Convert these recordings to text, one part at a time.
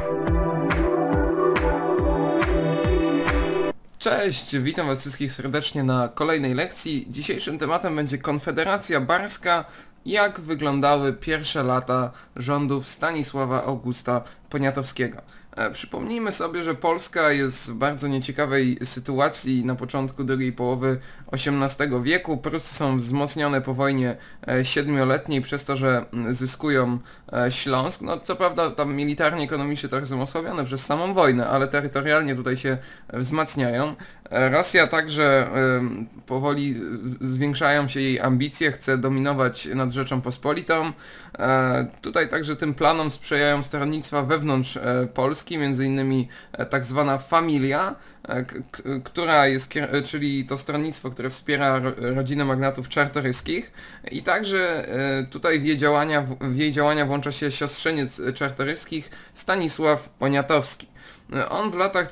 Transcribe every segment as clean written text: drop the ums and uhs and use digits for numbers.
Cześć, witam was wszystkich serdecznie na kolejnej lekcji. Dzisiejszym tematem będzie Konfederacja Barska, jak wyglądały pierwsze lata rządów Stanisława Augusta Poniatowskiego. Przypomnijmy sobie, że Polska jest w bardzo nieciekawej sytuacji na początku drugiej połowy XVIII wieku. Prusy są wzmocnione po wojnie siedmioletniej przez to, że zyskują Śląsk. No co prawda tam militarnie, ekonomicznie trochę są osłabione przez samą wojnę, ale terytorialnie tutaj się wzmacniają. Rosja także powoli zwiększają się jej ambicje, chce dominować nad Rzecząpospolitą. Tutaj także tym planom sprzyjają stronnictwa wewnątrz Polski, między innymi tak zwana Familia, która jest, czyli to stronnictwo, które wspiera rodzinę magnatów czartoryskich, i także tutaj w jej działania włącza się siostrzeniec czartoryskich Stanisław Poniatowski. On w latach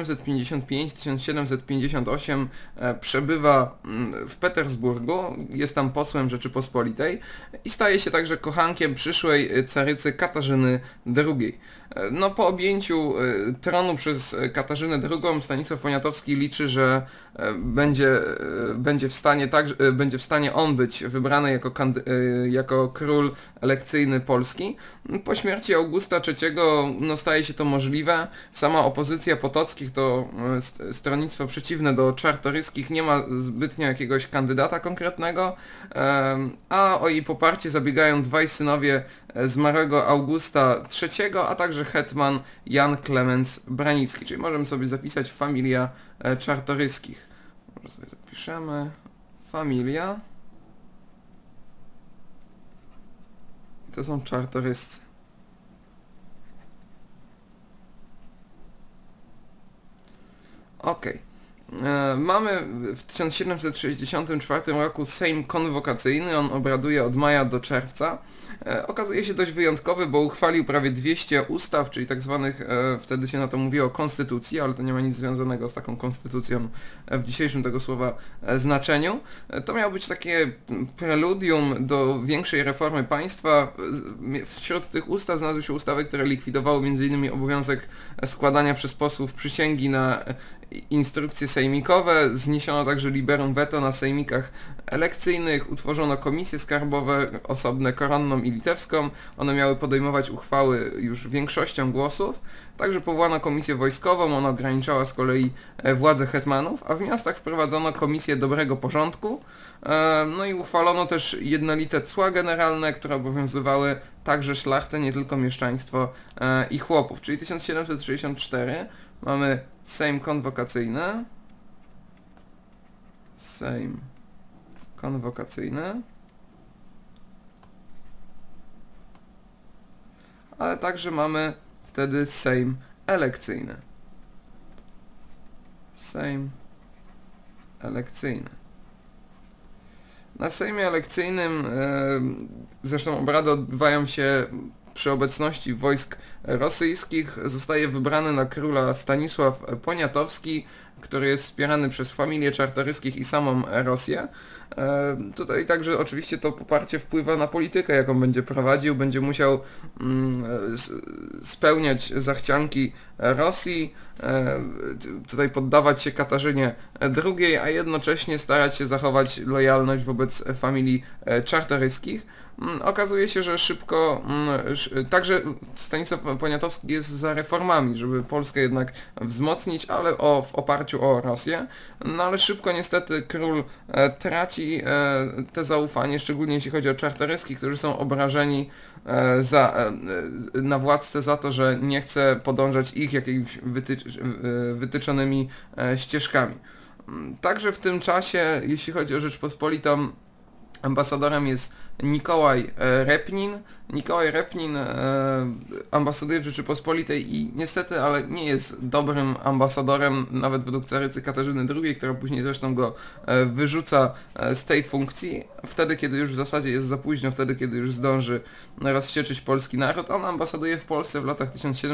1755-1758 przebywa w Petersburgu, jest tam posłem Rzeczypospolitej i staje się także kochankiem przyszłej carycy Katarzyny II. No, po objęciu tronu przez Katarzynę II Stanisław Poniatowski liczy, że będzie w stanie on być wybrany jako król elekcyjny Polski. Po śmierci Augusta III staje się to możliwe. Sama opozycja Potockich, to stronnictwo przeciwne do czartoryskich, nie ma zbytnio jakiegoś kandydata konkretnego, a o jej poparcie zabiegają dwaj synowie zmarłego Augusta III, a także hetman Jan Klemens Branicki, czyli możemy sobie zapisać Familia Czartoryskich. Może sobie zapiszemy Familia. To są czartoryscy. Okej. Mamy w 1764 roku Sejm Konwokacyjny, on obraduje od maja do czerwca. Okazuje się dość wyjątkowy, bo uchwalił prawie 200 ustaw, czyli tak zwanych, wtedy się na to mówiło, konstytucji, ale to nie ma nic związanego z taką konstytucją w dzisiejszym tego słowa znaczeniu. To miało być takie preludium do większej reformy państwa. Wśród tych ustaw znalazły się ustawy, które likwidowały m.in. obowiązek składania przez posłów przysięgi na instrukcje sejmikowe, zniesiono także liberum veto na sejmikach elekcyjnych, utworzono komisje skarbowe osobne, koronną i litewską, one miały podejmować uchwały już większością głosów, także powołano komisję wojskową, ona ograniczała z kolei władzę hetmanów, a w miastach wprowadzono komisję dobrego porządku, no i uchwalono też jednolite cła generalne, które obowiązywały także szlachtę, nie tylko mieszczaństwo i chłopów, czyli 1764 mamy Sejm Konwokacyjny. Sejm Konwokacyjny. Ale także mamy wtedy Sejm Elekcyjny. Sejm Elekcyjny. Na Sejmie Elekcyjnym zresztą obrady odbywają się przy obecności wojsk rosyjskich. Zostaje wybrany na króla Stanisław Poniatowski, który jest wspierany przez familię czartoryskich i samą Rosję. Tutaj także oczywiście to poparcie wpływa na politykę, jaką będzie prowadził. Będzie musiał spełniać zachcianki Rosji, tutaj poddawać się Katarzynie II, a jednocześnie starać się zachować lojalność wobec familii czartoryskich. Okazuje się, że szybko, także Stanisław Poniatowski jest za reformami, żeby Polskę jednak wzmocnić, ale w oparciu o Rosję. No ale szybko niestety król traci te zaufanie, szczególnie jeśli chodzi o czartoryskich, którzy są obrażeni na władcę za to, że nie chce podążać ich jakimiś wytyczonymi ścieżkami. Także w tym czasie, jeśli chodzi o Rzeczpospolitą, ambasadorem jest Nikołaj Repnin. Nikołaj Repnin ambasaduje w Rzeczypospolitej i niestety, ale nie jest dobrym ambasadorem, nawet według carycy Katarzyny II, która później zresztą go wyrzuca z tej funkcji, wtedy kiedy już w zasadzie jest za późno, wtedy kiedy już zdąży rozścieczyć polski naród. On ambasaduje w Polsce w latach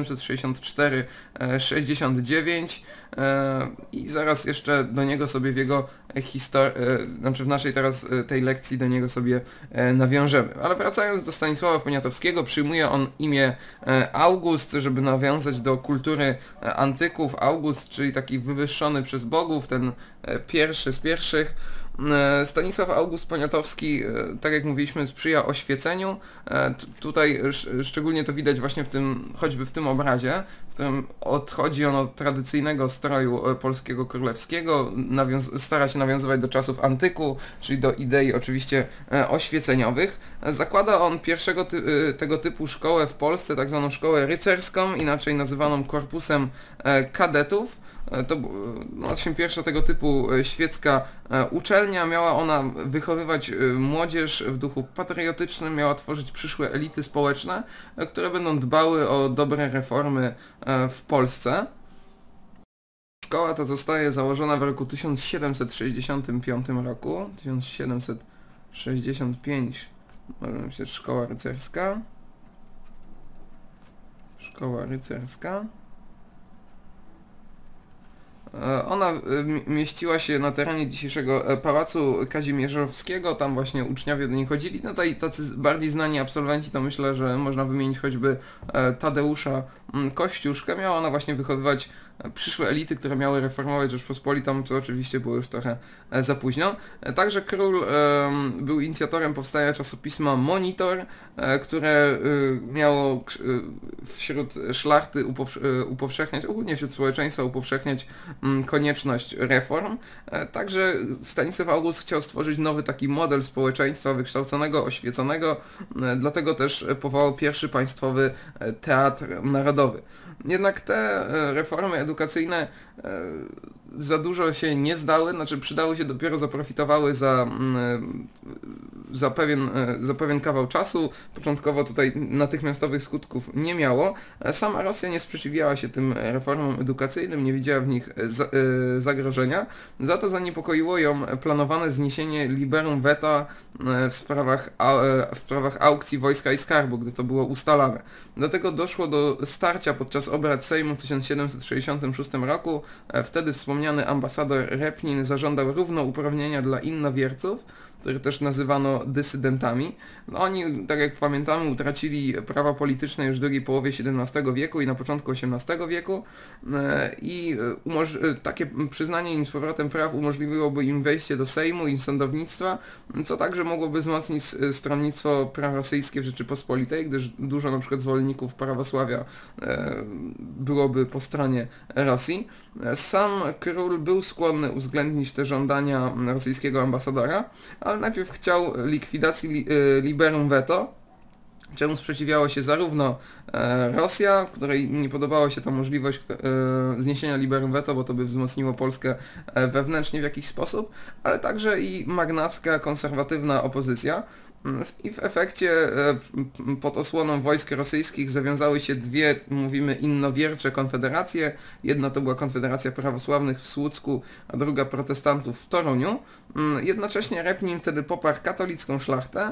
1764-69 i zaraz jeszcze do niego sobie w jego w naszej teraz tej lekcji do niego sobie nawiążemy. Ale wracając do Stanisława Poniatowskiego. Przyjmuje on imię August, żeby nawiązać do kultury antyków. August, czyli taki wywyższony przez bogów, ten pierwszy z pierwszych. Stanisław August Poniatowski, tak jak mówiliśmy, sprzyja oświeceniu. Tutaj szczególnie to widać właśnie choćby w tym obrazie, w którym odchodzi on od tradycyjnego stroju polskiego królewskiego, stara się nawiązywać do czasów antyku, czyli do idei oczywiście oświeceniowych. Zakłada on pierwszego tego typu szkołę w Polsce, tak zwaną szkołę rycerską, inaczej nazywaną korpusem kadetów. To właśnie pierwsza tego typu świecka uczelnia. Miała ona wychowywać młodzież w duchu patriotycznym, miała tworzyć przyszłe elity społeczne, które będą dbały o dobre reformy w Polsce. Szkoła ta zostaje założona w roku 1765 roku. 1765 może być szkoła rycerska. Szkoła rycerska. Ona mieściła się na terenie dzisiejszego Pałacu Kazimierzowskiego, tam właśnie uczniowie do niej chodzili. No tutaj tacy bardziej znani absolwenci, to myślę, że można wymienić choćby Tadeusza Kościuszkę. Miała ona właśnie wychowywać przyszłe elity, które miały reformować Rzeczpospolitą, co oczywiście było już trochę za późno. Także król był inicjatorem powstania czasopisma Monitor, które miało wśród szlachty upowszechniać, ogólnie wśród społeczeństwa upowszechniać konieczność reform. Także Stanisław August chciał stworzyć nowy taki model społeczeństwa wykształconego, oświeconego, dlatego też powołał pierwszy państwowy teatr narodowy. Jednak te reformy edukacyjne za dużo się nie znaczy przydały się, dopiero zaprofitowały za pewien kawał czasu. Początkowo tutaj natychmiastowych skutków nie miało. Sama Rosja nie sprzeciwiała się tym reformom edukacyjnym, nie widziała w nich zagrożenia. Za to zaniepokoiło ją planowane zniesienie liberum veta w sprawach aukcji wojska i skarbu, gdy to było ustalane. Dlatego doszło do starcia podczas obrad Sejmu w 1766 roku. Wtedy wspomniany ambasador Repnin zażądał równouprawnienia dla innowierców, których też nazywano dysydentami. No oni, tak jak pamiętamy, utracili prawa polityczne już w drugiej połowie XVII wieku i na początku XVIII wieku i takie przyznanie im z powrotem praw umożliwiłoby im wejście do Sejmu i sądownictwa, co także mogłoby wzmocnić stronnictwo prorosyjskie w Rzeczypospolitej, gdyż dużo na przykład zwolenników prawosławia byłoby po stronie Rosji. Sam król był skłonny uwzględnić te żądania rosyjskiego ambasadora, ale najpierw chciał likwidacji liberum veto, czemu sprzeciwiało się zarówno Rosja, której nie podobała się ta możliwość zniesienia liberum veto, bo to by wzmocniło Polskę wewnętrznie w jakiś sposób, ale także i magnacka, konserwatywna opozycja. I w efekcie pod osłoną wojsk rosyjskich zawiązały się dwie, mówimy, innowiercze konfederacje. Jedna to była Konfederacja Prawosławnych w Słucku, a druga protestantów w Toruniu. Jednocześnie Repnin wtedy poparł katolicką szlachtę,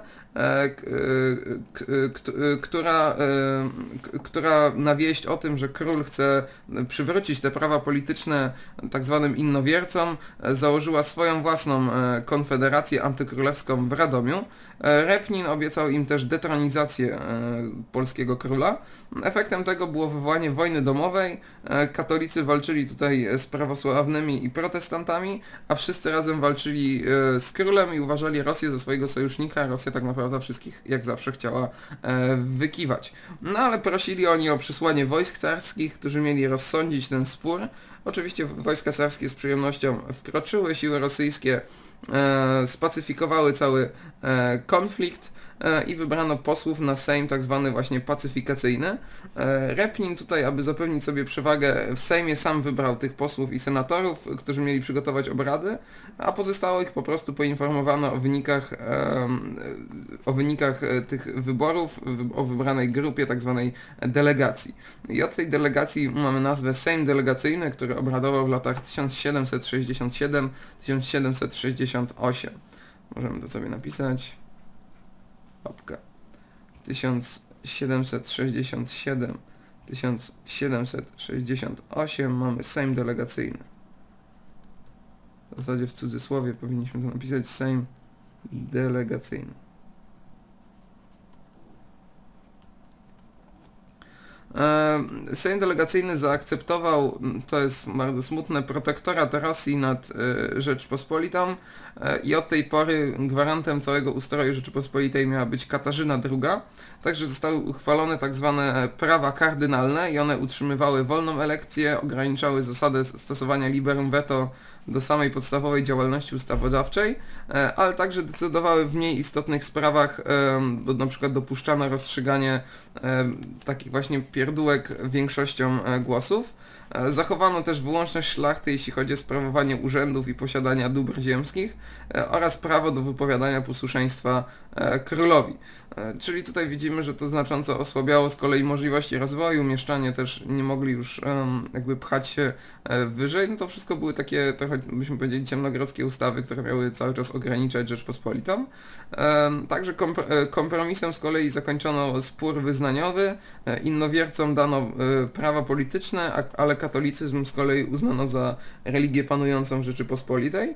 która na wieść o tym, że król chce przywrócić te prawa polityczne tak zwanym innowiercom, założyła swoją własną konfederację antykrólewską w Radomiu. Repnin obiecał im też detronizację polskiego króla. Efektem tego było wywołanie wojny domowej. Katolicy walczyli tutaj z prawosławnymi i protestantami, a wszyscy razem walczyli z królem i uważali Rosję za swojego sojusznika. Rosja tak naprawdę wszystkich jak zawsze chciała wykiwać. No ale prosili oni o przysłanie wojsk carskich, którzy mieli rozsądzić ten spór. Oczywiście wojska carskie z przyjemnością wkroczyły, siły rosyjskie spacyfikowały cały konflikt i wybrano posłów na Sejm tak zwany właśnie pacyfikacyjny. Repnin tutaj, aby zapewnić sobie przewagę w Sejmie, sam wybrał tych posłów i senatorów, którzy mieli przygotować obrady, a pozostałych po prostu poinformowano o wynikach tych wyborów, o wybranej grupie tak zwanej delegacji. I od tej delegacji mamy nazwę Sejm Delegacyjny, który obradował w latach 1767-1768. Możemy to sobie napisać. Hopka. 1767-1768 mamy Sejm Delegacyjny. W zasadzie w cudzysłowie powinniśmy to napisać Sejm Delegacyjny. Sejm delegacyjny zaakceptował, to jest bardzo smutne, protektorat Rosji nad Rzeczpospolitą i od tej pory gwarantem całego ustroju Rzeczypospolitej miała być Katarzyna II. Także zostały uchwalone tak zwane prawa kardynalne i one utrzymywały wolną elekcję, ograniczały zasadę stosowania liberum veto do samej podstawowej działalności ustawodawczej, ale także decydowały w mniej istotnych sprawach, bo na przykład dopuszczano rozstrzyganie takich właśnie pierdółek większością głosów. Zachowano też wyłączność szlachty, jeśli chodzi o sprawowanie urzędów i posiadania dóbr ziemskich oraz prawo do wypowiadania posłuszeństwa królowi. Czyli tutaj widzimy, że to znacząco osłabiało z kolei możliwości rozwoju, mieszczanie też nie mogli już jakby pchać się wyżej. No to wszystko były takie trochę, byśmy powiedzieli, ciemnogrodzkie ustawy, które miały cały czas ograniczać Rzeczpospolitą. Także kompromisem z kolei zakończono spór wyznaniowy, innowiercom dano prawa polityczne, ale katolicyzm z kolei uznano za religię panującą w Rzeczypospolitej.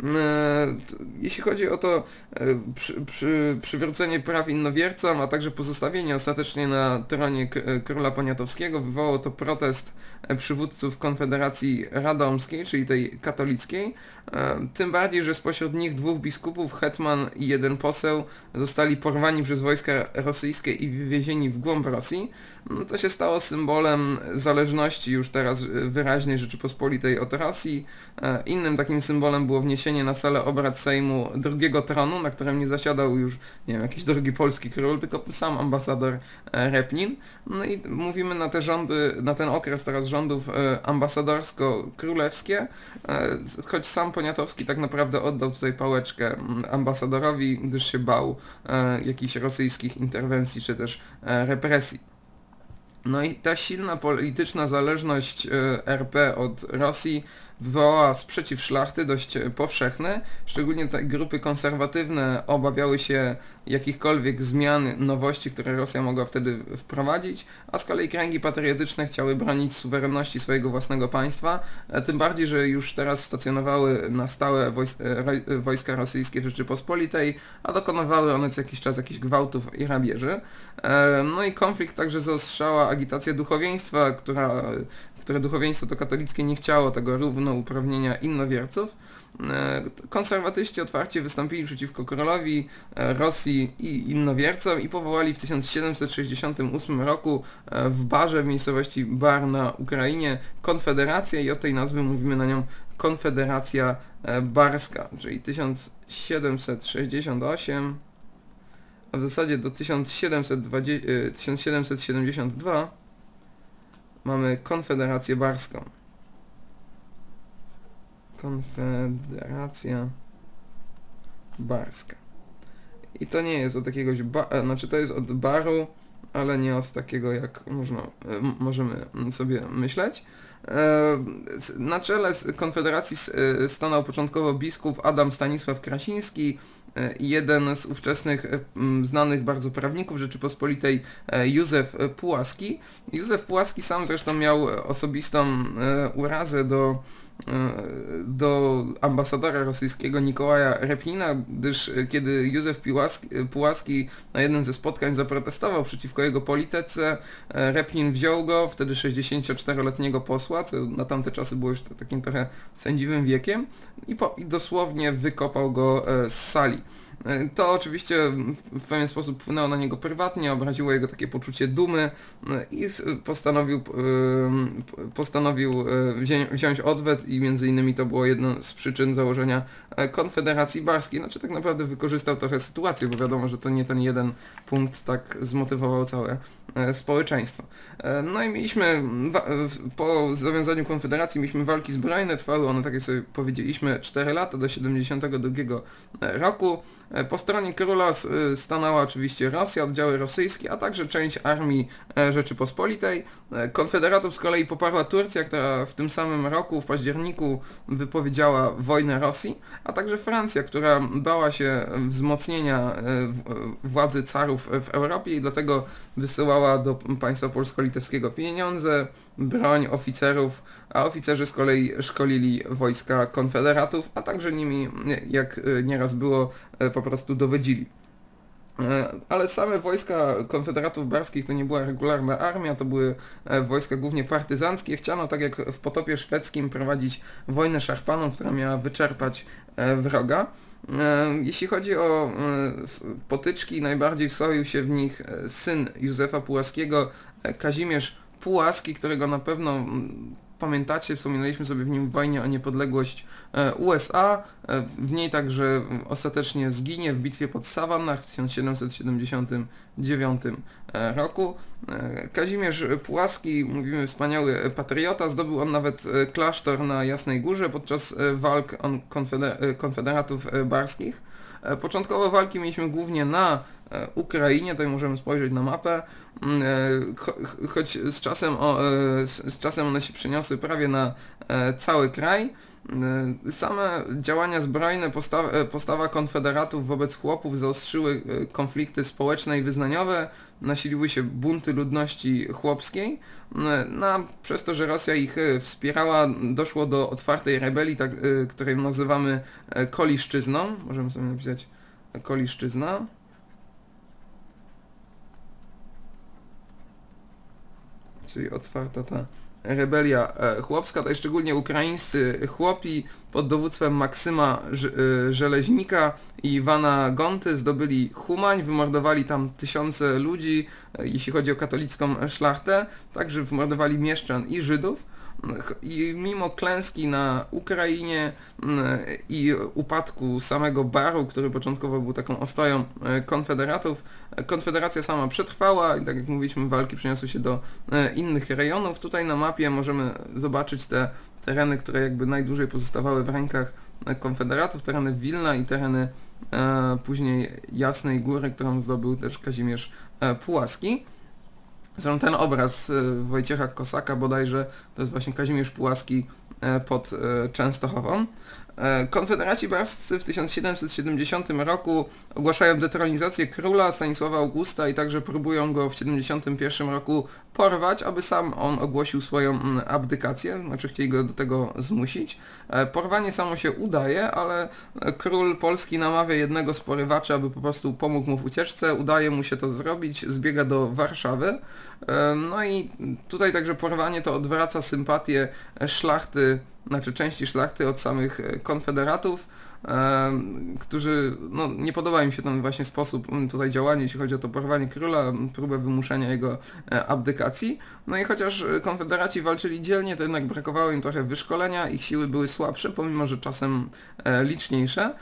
Jeśli chodzi o to przywrócenie praw innowiercom, a także pozostawienie ostatecznie na tronie króla Poniatowskiego, wywołało to protest przywódców Konfederacji Radomskiej, czyli tej katolickiej. Tym bardziej, że spośród nich 2 biskupów, hetman i 1 poseł zostali porwani przez wojska rosyjskie i wywiezieni w głąb Rosji. To się stało symbolem zależności już teraz wyraźnej Rzeczypospolitej od Rosji. Innym takim symbolem było wniesienie na salę obrad Sejmu drugiego tronu, na którym nie zasiadał już, nie wiem, jakiś drugi polski król, tylko sam ambasador Repnin. No i mówimy na te rządy, na ten okres teraz rządów ambasadorsko-królewskie, choć sam Poniatowski tak naprawdę oddał tutaj pałeczkę ambasadorowi, gdyż się bał jakichś rosyjskich interwencji czy też represji. No i ta silna polityczna zależność RP od Rosji wywołała sprzeciw szlachty dość powszechny, szczególnie te grupy konserwatywne obawiały się jakichkolwiek zmian, nowości, które Rosja mogła wtedy wprowadzić, a z kolei kręgi patriotyczne chciały bronić suwerenności swojego własnego państwa, tym bardziej, że już teraz stacjonowały na stałe wojska rosyjskie w Rzeczypospolitej, a dokonywały one co jakiś czas jakichś gwałtów i rabieży. No i konflikt także zaostrzała agitacja duchowieństwa, które duchowieństwo to katolickie nie chciało tego równouprawnienia innowierców. Konserwatyści otwarcie wystąpili przeciwko królowi, Rosji i innowiercom i powołali w 1768 roku w Barze, w miejscowości Bar na Ukrainie, konfederację i od tej nazwy mówimy na nią Konfederacja Barska, czyli 1768, a w zasadzie do 1772 mamy Konfederację Barską. Konfederacja Barska. I to nie jest od jakiegoś znaczy to jest od baru, ale nie od takiego, jak możemy sobie myśleć. Na czele Konfederacji stanął początkowo biskup Adam Stanisław Krasiński i jeden z ówczesnych znanych bardzo prawników Rzeczypospolitej, Józef Pułaski. Józef Pułaski sam zresztą miał osobistą urazę do ambasadora rosyjskiego Nikołaja Repnina, gdyż kiedy Józef Pułaski na jednym ze spotkań zaprotestował przeciwko jego polityce, Repnin wziął go, wtedy 64-letniego posła, co na tamte czasy było już takim trochę sędziwym wiekiem, i dosłownie wykopał go z sali. To oczywiście w pewien sposób wpłynęło na niego prywatnie, obraziło jego takie poczucie dumy i postanowił wziąć odwet i między innymi to było jedną z przyczyn założenia Konfederacji Barskiej. Znaczy tak naprawdę wykorzystał trochę sytuację, bo wiadomo, że to nie ten jeden punkt tak zmotywował całe społeczeństwo. No i mieliśmy, po zawiązaniu Konfederacji mieliśmy walki zbrojne, trwały one, tak jak sobie powiedzieliśmy, 4 lata, do 72 roku. Po stronie króla stanęła oczywiście Rosja, oddziały rosyjskie, a także część armii Rzeczypospolitej. Konfederatów z kolei poparła Turcja, która w tym samym roku, w październiku, wypowiedziała wojnę Rosji, a także Francja, która bała się wzmocnienia władzy carów w Europie i dlatego wysyłała do państwa polsko-litewskiego pieniądze, broń, oficerów, a oficerzy z kolei szkolili wojska konfederatów, a także nimi, jak nieraz było, po prostu dowodzili. Ale same wojska konfederatów barskich to nie była regularna armia, to były wojska głównie partyzanckie. Chciano, tak jak w potopie szwedzkim, prowadzić wojnę szarpaną, która miała wyczerpać wroga. Jeśli chodzi o potyczki, najbardziej wsławił się w nich syn Józefa Pułaskiego, Kazimierz Pułaski, którego na pewno pamiętacie, wspominaliśmy sobie w nim w wojnie o niepodległość USA, w niej także ostatecznie zginie w bitwie pod Savannah w 1779 roku. Kazimierz Pułaski, mówimy, wspaniały patriota, zdobył on nawet klasztor na Jasnej Górze podczas walk konfederatów barskich. Początkowo walki mieliśmy głównie na Ukrainie, tutaj możemy spojrzeć na mapę, choć z czasem one się przeniosły prawie na cały kraj. Same działania zbrojne, postawa konfederatów wobec chłopów zaostrzyły konflikty społeczne i wyznaniowe, nasiliły się bunty ludności chłopskiej. Przez to, że Rosja ich wspierała, doszło do otwartej rebelii, której nazywamy Koliszczyzną. Możemy sobie napisać Koliszczyzna. Czyli otwarta ta rebelia chłopska, to szczególnie ukraińscy chłopi pod dowództwem Maksyma Żeleźnika i Iwana Gonty zdobyli Chumań, wymordowali tam tysiące ludzi, jeśli chodzi o katolicką szlachtę, także wymordowali mieszczan i Żydów. I mimo klęski na Ukrainie i upadku samego Baru, który początkowo był taką ostoją konfederatów, konfederacja sama przetrwała i tak jak mówiliśmy, walki przeniosły się do innych rejonów. Tutaj na mapie możemy zobaczyć te tereny, które jakby najdłużej pozostawały w rękach konfederatów, tereny Wilna i tereny później Jasnej Góry, którą zdobył też Kazimierz Pułaski. Zresztą ten obraz Wojciecha Kosaka bodajże to jest właśnie Kazimierz Pułaski pod Częstochową. Konfederaci barscy w 1770 roku ogłaszają detronizację króla Stanisława Augusta i także próbują go w 71 roku porwać, aby sam on ogłosił swoją abdykację, znaczy chcieli go do tego zmusić. Porwanie samo się udaje, ale król polski namawia jednego z porywaczy, aby po prostu pomógł mu w ucieczce, udaje mu się to zrobić, zbiega do Warszawy. No i tutaj także porwanie to odwraca sympatię szlachty, znaczy części szlachty od samych konfederatów, którzy, no, nie podoba im się ten właśnie sposób tutaj działania, jeśli chodzi o to porwanie króla, próbę wymuszenia jego abdykacji. No i chociaż konfederaci walczyli dzielnie, to jednak brakowało im trochę wyszkolenia, ich siły były słabsze, pomimo że czasem liczniejsze.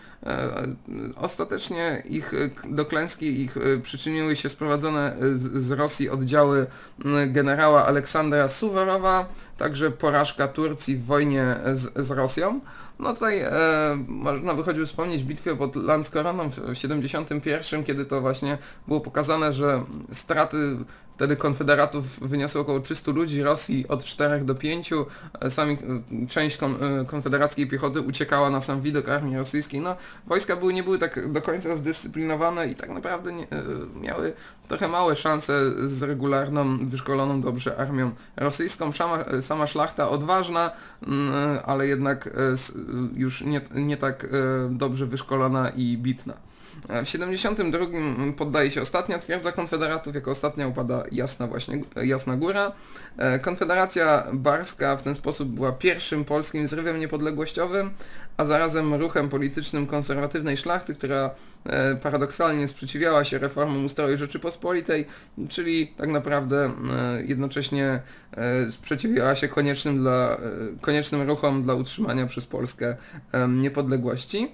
Ostatecznie do klęski ich przyczyniły się sprowadzone z Rosji oddziały generała Aleksandra Suworowa, także porażka Turcji w wojnie z Rosją. No tutaj można by choćby wspomnieć bitwę pod Lanskoroną w 71, kiedy to właśnie było pokazane, że straty wtedy konfederatów wyniosły około 300 ludzi, Rosji od 4 do 5, część konfederackiej piechoty uciekała na sam widok armii rosyjskiej. No, wojska nie były tak do końca zdyscyplinowane i tak naprawdę miały trochę małe szanse z regularną, wyszkoloną dobrze armią rosyjską. Sama szlachta odważna, ale jednak już nie tak dobrze wyszkolona i bitna. W 72 poddaje się ostatnia twierdza konfederatów, jako ostatnia upada Jasna Góra. Konfederacja barska w ten sposób była pierwszym polskim zrywem niepodległościowym, a zarazem ruchem politycznym konserwatywnej szlachty, która paradoksalnie sprzeciwiała się reformom ustroju Rzeczypospolitej, czyli tak naprawdę jednocześnie sprzeciwiała się koniecznym ruchom dla utrzymania przez Polskę niepodległości.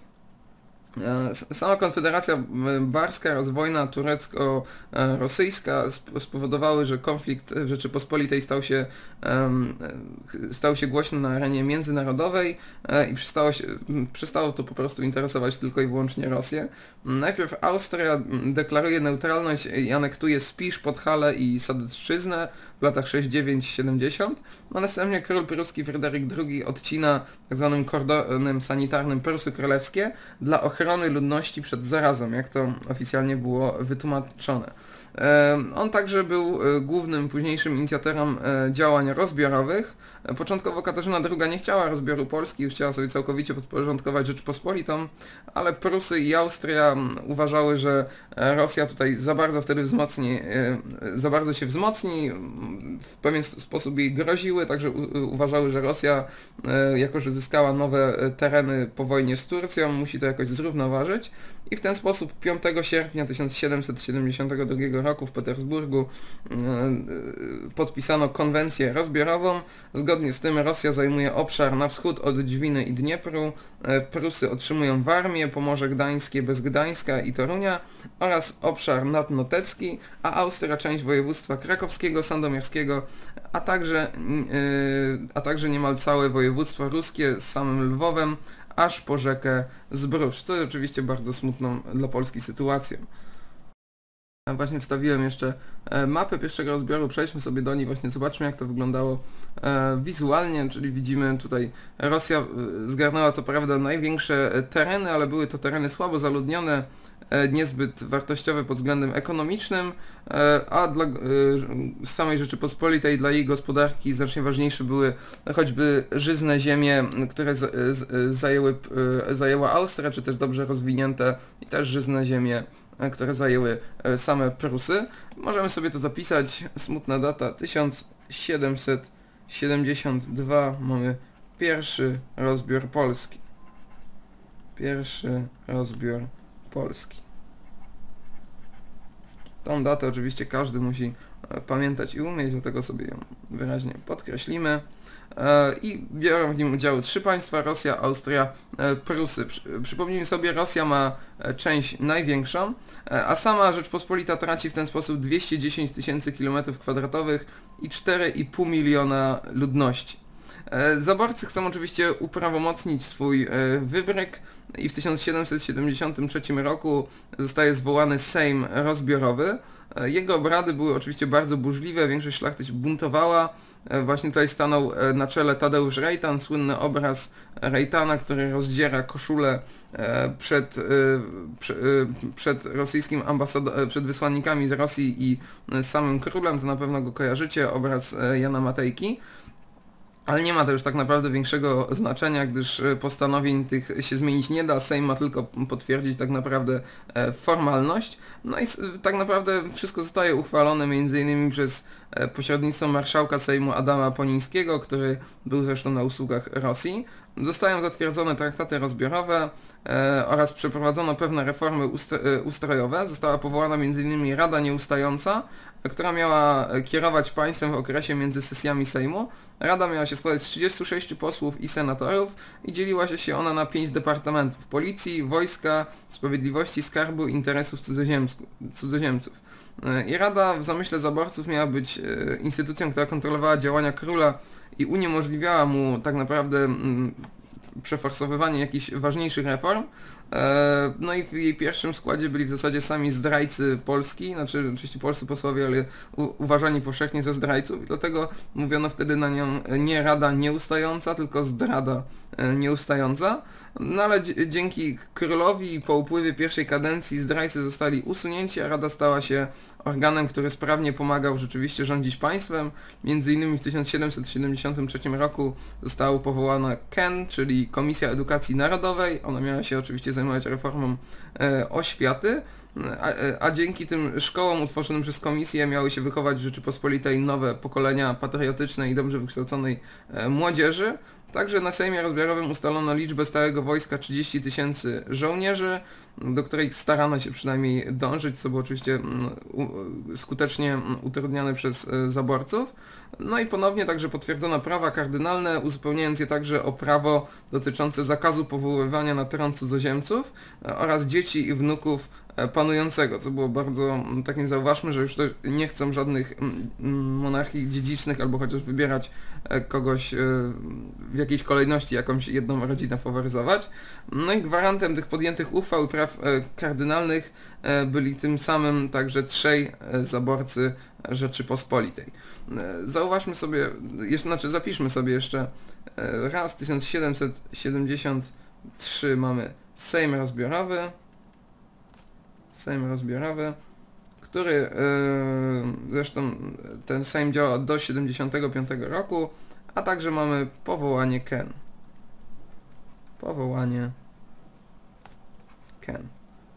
Sama Konfederacja Barska oraz wojna turecko-rosyjska spowodowały, że konflikt w Rzeczypospolitej stał się głośny na arenie międzynarodowej i przestało to po prostu interesować tylko i wyłącznie Rosję. Najpierw Austria deklaruje neutralność i anektuje Spisz, Podhale i Sadecczyznę w latach 69-70, a następnie król pruski Fryderyk II odcina tzw. kordonem sanitarnym Prusy Królewskie dla ochrony ludności przed zarazą, jak to oficjalnie było wytłumaczone. On także był głównym późniejszym inicjatorem działań rozbiorowych. Początkowo Katarzyna II nie chciała rozbioru Polski, już chciała sobie całkowicie podporządkować Rzeczpospolitą, ale Prusy i Austria uważały, że Rosja tutaj za bardzo wtedy za bardzo się wzmocni, w pewien sposób jej groziły, także uważały, że Rosja, jako że zyskała nowe tereny po wojnie z Turcją, musi to jakoś zrównoważyć i w ten sposób 5 sierpnia 1772 roku w Petersburgu podpisano konwencję rozbiorową. Zgodnie z tym Rosja zajmuje obszar na wschód od Dwiny i Dniepru, Prusy otrzymują Warmię, Pomorze Gdańskie bez Gdańska i Torunia oraz obszar nadnotecki, a Austria część województwa krakowskiego, sandomierskiego, a także niemal całe województwo ruskie z samym Lwowem, aż po rzekę Zbrucz. To jest oczywiście bardzo smutną dla Polski sytuacją. Właśnie wstawiłem jeszcze mapę pierwszego rozbioru, przejdźmy sobie do niej, właśnie zobaczmy jak to wyglądało wizualnie, czyli widzimy tutaj Rosja zgarnęła co prawda największe tereny, ale były to tereny słabo zaludnione, niezbyt wartościowe pod względem ekonomicznym, a dla samej Rzeczypospolitej, dla jej gospodarki znacznie ważniejsze były choćby żyzne ziemie, które zajęła Austria, czy też dobrze rozwinięte i też żyzne ziemie, które zajęły same Prusy. Możemy sobie to zapisać, smutna data, 1772 mamy pierwszy rozbiór Polski. Pierwszy rozbiór Polski. Tą datę oczywiście każdy musi pamiętać i umieć, dlatego sobie ją wyraźnie podkreślimy. I biorą w nim udział 3 państwa, Rosja, Austria, Prusy. Przypomnijmy sobie, Rosja ma część największą, a sama Rzeczpospolita traci w ten sposób 210 000 km² i 4,5 miliona ludności. Zaborcy chcą oczywiście uprawomocnić swój wybryk i w 1773 roku zostaje zwołany Sejm rozbiorowy. Jego obrady były oczywiście bardzo burzliwe, większość szlachty się buntowała. Właśnie tutaj stanął na czele Tadeusz Rejtan, słynny obraz Rejtana, który rozdziera koszulę przed rosyjskim przed wysłannikami z Rosji i samym królem, to na pewno go kojarzycie, obraz Jana Matejki. Ale nie ma to już tak naprawdę większego znaczenia, gdyż postanowień tych się zmienić nie da, Sejm ma tylko potwierdzić tak naprawdę formalność. No i tak naprawdę wszystko zostaje uchwalone m.in. przez pośrednictwo marszałka Sejmu Adama Ponińskiego, który był zresztą na usługach Rosji. Zostają zatwierdzone traktaty rozbiorowe oraz przeprowadzono pewne reformy ustrojowe. Została powołana m.in. Rada Nieustająca, która miała kierować państwem w okresie między sesjami Sejmu. Rada miała się składać z 36 posłów i senatorów i dzieliła się ona na 5 departamentów: Policji, Wojska, Sprawiedliwości, Skarbu i Interesów Cudzoziemców. I Rada w zamyśle zaborców miała być instytucją, która kontrolowała działania króla i uniemożliwiała mu tak naprawdę przeforsowywanie jakichś ważniejszych reform. No i w jej pierwszym składzie byli w zasadzie sami zdrajcy Polski, znaczy oczywiście polscy posłowie, ale uważani powszechnie za zdrajców i dlatego mówiono wtedy na nią nie Rada Nieustająca, tylko Zdrada Nieustająca. No ale dzięki królowi po upływie pierwszej kadencji zdrajcy zostali usunięci, a Rada stała się organem, który sprawnie pomagał rzeczywiście rządzić państwem. Między innymi w 1773 roku została powołana KEN, czyli Komisja Edukacji Narodowej. Ona miała się oczywiście zajmować reformą oświaty, a dzięki tym szkołom utworzonym przez komisję miały się wychować w Rzeczypospolitej nowe pokolenia patriotycznej i dobrze wykształconej młodzieży. Także na Sejmie Rozbiorowym ustalono liczbę stałego wojska 30 000 żołnierzy, do której starano się przynajmniej dążyć, co było oczywiście skutecznie utrudniane przez zaborców. No i ponownie także potwierdzono prawa kardynalne, uzupełniając je także o prawo dotyczące zakazu powoływania na tron cudzoziemców oraz dzieci i wnuków panującego, co było bardzo, tak nie zauważmy, że już to nie chcą żadnych monarchii dziedzicznych albo chociaż wybierać kogoś w jakiejś kolejności, jakąś jedną rodzinę faworyzować. No i gwarantem tych podjętych uchwał i praw kardynalnych byli tym samym także 3 zaborcy Rzeczypospolitej. Zauważmy sobie, zapiszmy sobie jeszcze raz, 1773 mamy Sejm Rozbiorowy, który zresztą ten Sejm działa do 75 roku, a także mamy powołanie KEN. Powołanie KEN.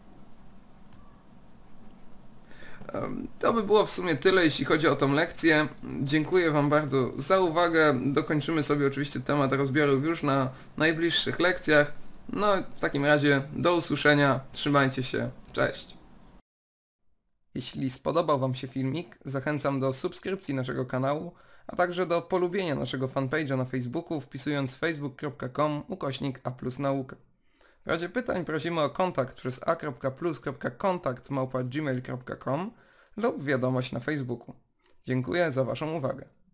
To by było w sumie tyle, jeśli chodzi o tą lekcję. Dziękuję Wam bardzo za uwagę. Dokończymy sobie oczywiście temat rozbiorów już na najbliższych lekcjach. No w takim razie do usłyszenia. Trzymajcie się. Cześć. Jeśli spodobał Wam się filmik, zachęcam do subskrypcji naszego kanału, a także do polubienia naszego fanpage'a na Facebooku, wpisując facebook.com/a+nauka. W razie pytań prosimy o kontakt przez a.plus.kontakt@gmail.com lub wiadomość na Facebooku. Dziękuję za Waszą uwagę.